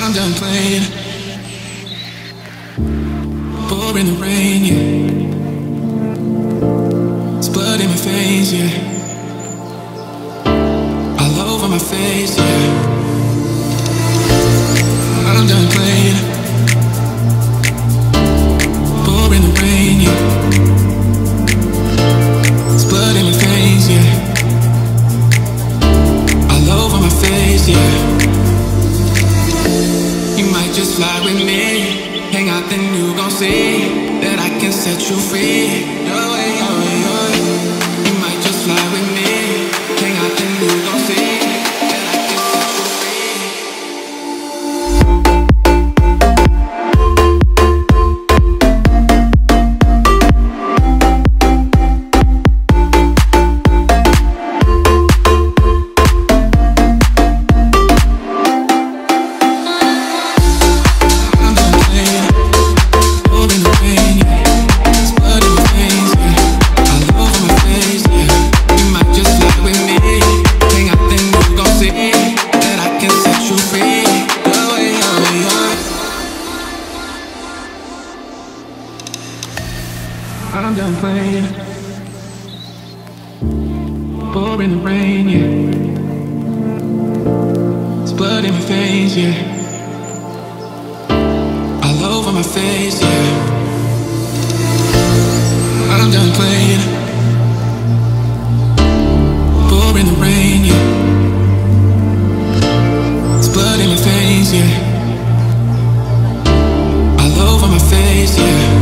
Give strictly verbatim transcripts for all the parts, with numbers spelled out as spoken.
I'm done playing. Pouring the rain, yeah. It's blood in my veins, yeah. All over my face, yeah. I'm done playing. Pouring the rain, yeah. It's blood in my veins, yeah. All over my face, yeah. You might just fly with me. Hang out, then you gon' see that I can set you free. Your way, your way, your way. You might just fly with me. Hang out, then you gon' see that I can set you free. I'm done playing. Pouring the rain, yeah. It's blood in my veins, yeah. All over my face, yeah. I'm done playing. Pouring the rain, yeah. It's blood in my veins, yeah. All over my face, yeah.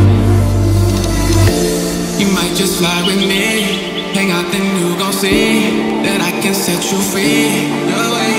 You might just fly with me. Hang out, then you gon' see that I can set you free. Your way.